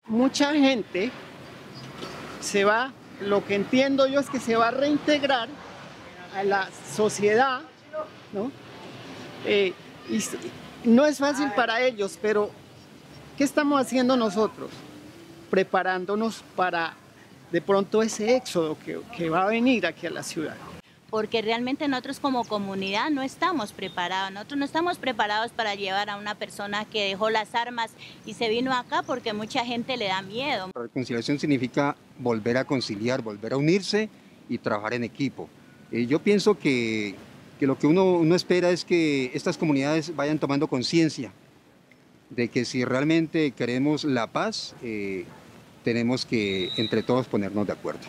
mucha gente se va, lo que entiendo yo es que se va a reintegrar a la sociedad, ¿no? No es fácil para ellos, pero ¿qué estamos haciendo nosotros? Preparándonos para de pronto ese éxodo que va a venir aquí a la ciudad. Porque realmente nosotros como comunidad no estamos preparados. Nosotros no estamos preparados para llevar a una persona que dejó las armas y se vino acá porque mucha gente le da miedo. La reconciliación significa volver a conciliar, volver a unirse y trabajar en equipo. Yo pienso que lo que uno espera es que estas comunidades vayan tomando conciencia de que si realmente queremos la paz, tenemos que entre todos ponernos de acuerdo.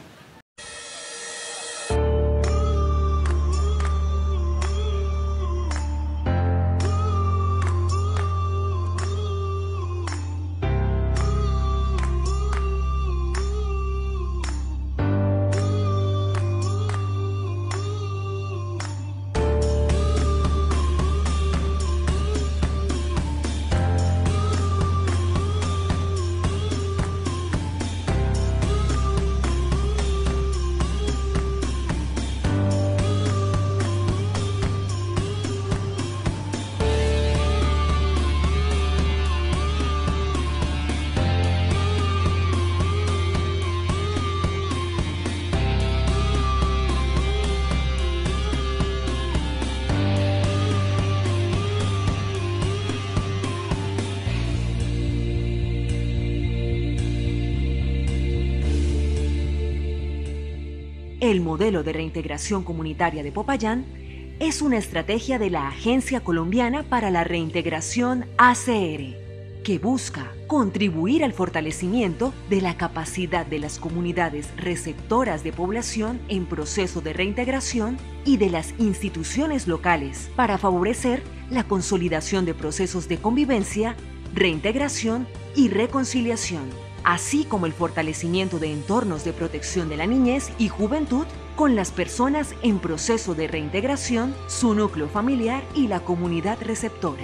El modelo de reintegración comunitaria de Popayán es una estrategia de la Agencia Colombiana para la Reintegración ACR, que busca contribuir al fortalecimiento de la capacidad de las comunidades receptoras de población en proceso de reintegración y de las instituciones locales para favorecer la consolidación de procesos de convivencia, reintegración y reconciliación, así como el fortalecimiento de entornos de protección de la niñez y juventud con las personas en proceso de reintegración, su núcleo familiar y la comunidad receptora.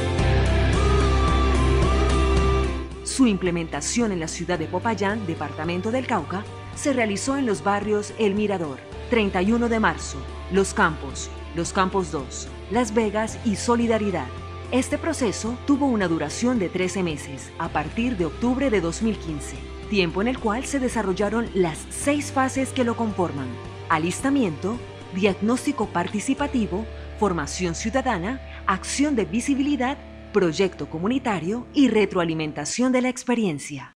Su implementación en la ciudad de Popayán, departamento del Cauca, se realizó en los barrios El Mirador, 31 de marzo, Los Campos 2, Las Vegas y Solidaridad. Este proceso tuvo una duración de 13 meses, a partir de octubre de 2015, tiempo en el cual se desarrollaron las 6 fases que lo conforman: alistamiento, diagnóstico participativo, formación ciudadana, acción de visibilidad, proyecto comunitario y retroalimentación de la experiencia.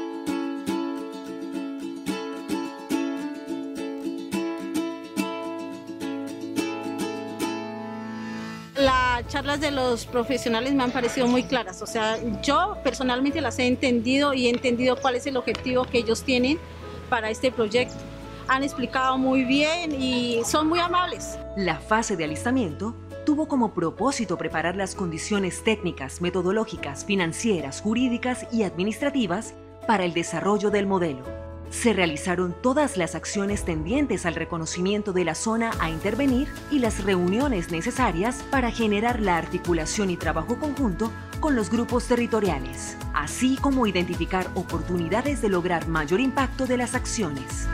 Las charlas de los profesionales me han parecido muy claras, o sea, yo personalmente las he entendido y he entendido cuál es el objetivo que ellos tienen para este proyecto. Han explicado muy bien y son muy amables. La fase de alistamiento tuvo como propósito preparar las condiciones técnicas, metodológicas, financieras, jurídicas y administrativas para el desarrollo del modelo. Se realizaron todas las acciones tendientes al reconocimiento de la zona a intervenir y las reuniones necesarias para generar la articulación y trabajo conjunto con los grupos territoriales, así como identificar oportunidades de lograr mayor impacto de las acciones.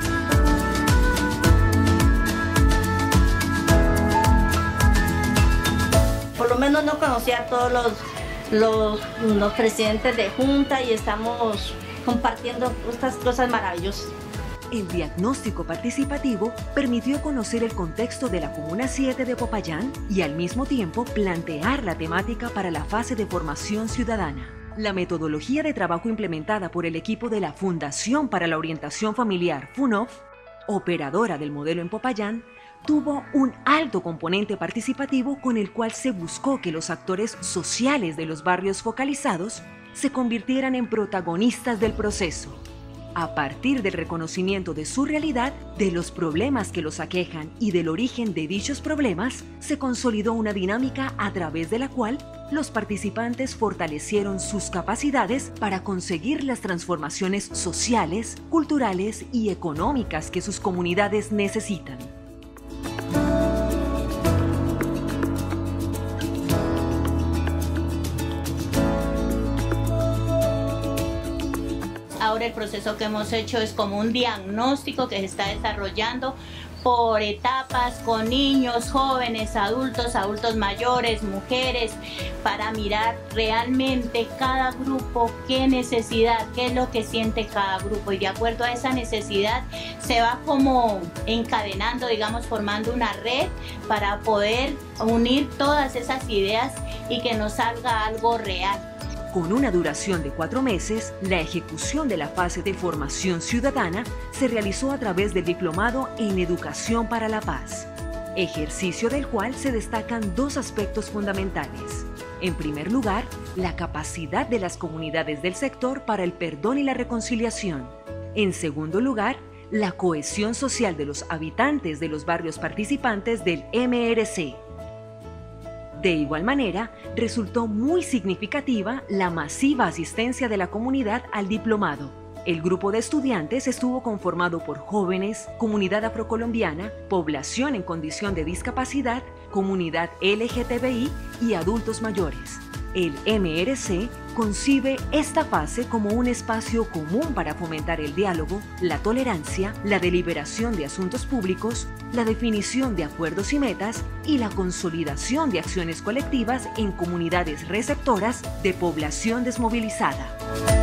Por lo menos no conocía a todos los presidentes de junta y estamos compartiendo estas cosas maravillosas. El diagnóstico participativo permitió conocer el contexto de la Comuna 7 de Popayán y al mismo tiempo plantear la temática para la fase de formación ciudadana. La metodología de trabajo implementada por el equipo de la Fundación para la Orientación Familiar, FUNOF, operadora del modelo en Popayán, tuvo un alto componente participativo con el cual se buscó que los actores sociales de los barrios focalizados se convirtieran en protagonistas del proceso. A partir del reconocimiento de su realidad, de los problemas que los aquejan y del origen de dichos problemas, se consolidó una dinámica a través de la cual los participantes fortalecieron sus capacidades para conseguir las transformaciones sociales, culturales y económicas que sus comunidades necesitan. ahora el proceso que hemos hecho es como un diagnóstico que se está desarrollando por etapas con niños, jóvenes, adultos mayores, mujeres, para mirar realmente cada grupo, qué necesidad, qué es lo que siente cada grupo, y de acuerdo a esa necesidad se va como encadenando, digamos, formando una red para poder unir todas esas ideas y que nos salga algo real. Con una duración de 4 meses, la ejecución de la fase de formación ciudadana se realizó a través del Diplomado en Educación para la Paz, ejercicio del cual se destacan 2 aspectos fundamentales. En primer lugar, la capacidad de las comunidades del sector para el perdón y la reconciliación. En segundo lugar, la cohesión social de los habitantes de los barrios participantes del MRC. De igual manera, resultó muy significativa la masiva asistencia de la comunidad al diplomado. El grupo de estudiantes estuvo conformado por jóvenes, comunidad afrocolombiana, población en condición de discapacidad, comunidad LGTBI y adultos mayores. El MRC concibe esta fase como un espacio común para fomentar el diálogo, la tolerancia, la deliberación de asuntos públicos, la definición de acuerdos y metas y la consolidación de acciones colectivas en comunidades receptoras de población desmovilizada.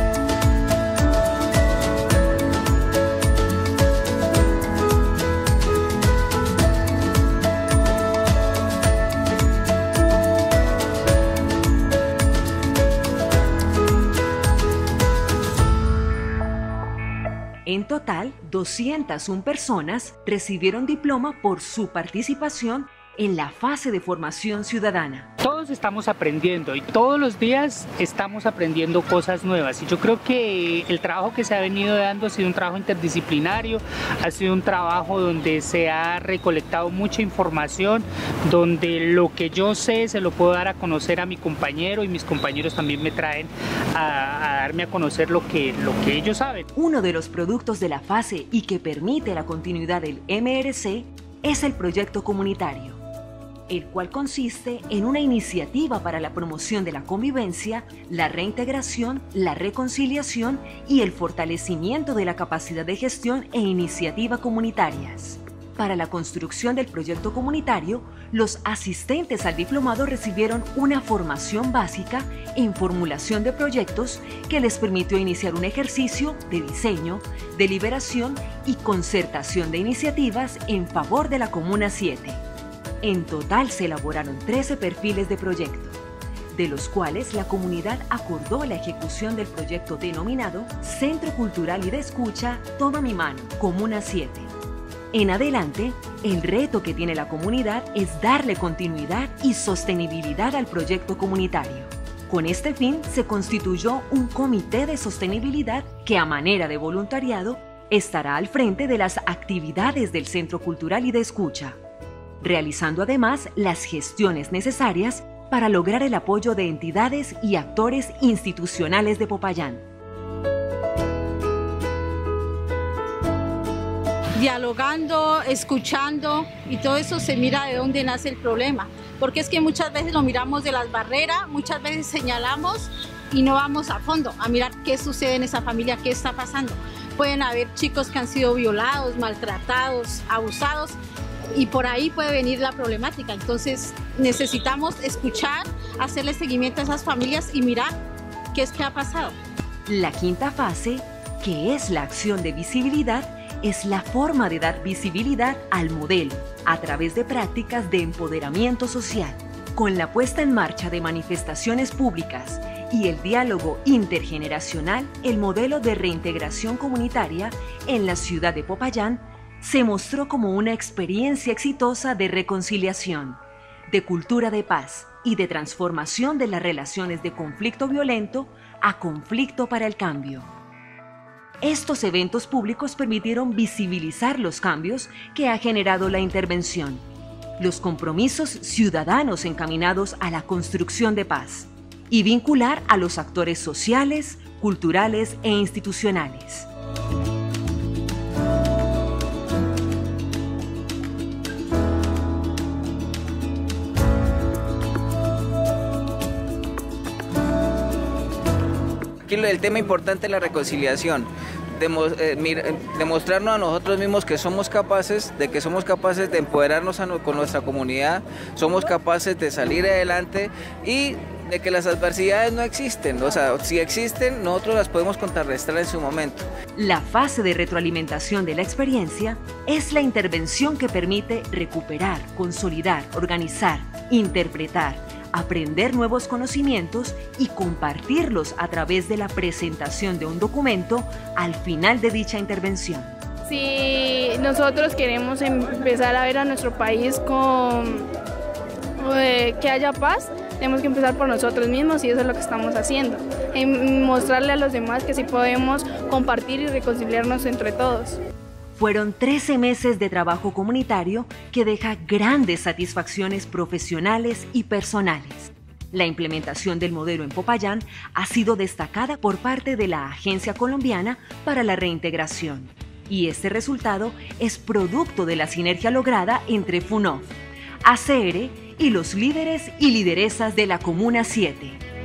En total, 201 personas recibieron diploma por su participación en la fase de formación ciudadana. Todos estamos aprendiendo y todos los días estamos aprendiendo cosas nuevas, y yo creo que el trabajo que se ha venido dando ha sido un trabajo interdisciplinario, ha sido un trabajo donde se ha recolectado mucha información, donde lo que yo sé se lo puedo dar a conocer a mi compañero, y mis compañeros también me traen a darme a conocer lo que ellos saben. Uno de los productos de la fase y que permite la continuidad del MRC es el proyecto comunitario, el cual consiste en una iniciativa para la promoción de la convivencia, la reintegración, la reconciliación y el fortalecimiento de la capacidad de gestión e iniciativa comunitarias. Para la construcción del proyecto comunitario, los asistentes al diplomado recibieron una formación básica en formulación de proyectos que les permitió iniciar un ejercicio de diseño, deliberación y concertación de iniciativas en favor de la Comuna 7. En total se elaboraron 13 perfiles de proyecto, de los cuales la comunidad acordó la ejecución del proyecto denominado Centro Cultural y de Escucha Toma mi Mano, Comuna 7. En adelante, el reto que tiene la comunidad es darle continuidad y sostenibilidad al proyecto comunitario. Con este fin se constituyó un comité de sostenibilidad que, a manera de voluntariado, estará al frente de las actividades del Centro Cultural y de Escucha, realizando además las gestiones necesarias para lograr el apoyo de entidades y actores institucionales de Popayán. Dialogando, escuchando, y todo eso se mira de dónde nace el problema, porque es que muchas veces lo miramos de las barreras, muchas veces señalamos y no vamos a fondo a mirar qué sucede en esa familia, qué está pasando. Pueden haber chicos que han sido violados, maltratados, abusados, y por ahí puede venir la problemática. Entonces necesitamos escuchar, hacerle seguimiento a esas familias y mirar qué es que ha pasado. La quinta fase, que es la acción de visibilidad, es la forma de dar visibilidad al modelo a través de prácticas de empoderamiento social. Con la puesta en marcha de manifestaciones públicas y el diálogo intergeneracional, el modelo de reintegración comunitaria en la ciudad de Popayán se mostró como una experiencia exitosa de reconciliación, de cultura de paz y de transformación de las relaciones de conflicto violento a conflicto para el cambio. Estos eventos públicos permitieron visibilizar los cambios que ha generado la intervención, los compromisos ciudadanos encaminados a la construcción de paz y vincular a los actores sociales, culturales e institucionales. Aquí el tema importante es la reconciliación. demostrarnos a nosotros mismos que somos capaces, de empoderarnos con nuestra comunidad, somos capaces de salir adelante y de que las adversidades no existen, o sea, si existen, nosotros las podemos contrarrestar en su momento. La fase de retroalimentación de la experiencia es la intervención que permite recuperar, consolidar, organizar, interpretar, aprender nuevos conocimientos y compartirlos a través de la presentación de un documento al final de dicha intervención. Si nosotros queremos empezar a ver a nuestro país con que haya paz, tenemos que empezar por nosotros mismos y eso es lo que estamos haciendo. Mostrarle a los demás que sí podemos compartir y reconciliarnos entre todos. Fueron 13 meses de trabajo comunitario que deja grandes satisfacciones profesionales y personales. La implementación del modelo en Popayán ha sido destacada por parte de la Agencia Colombiana para la Reintegración. Y este resultado es producto de la sinergia lograda entre FUNOF, ACR y los líderes y lideresas de la Comuna 7.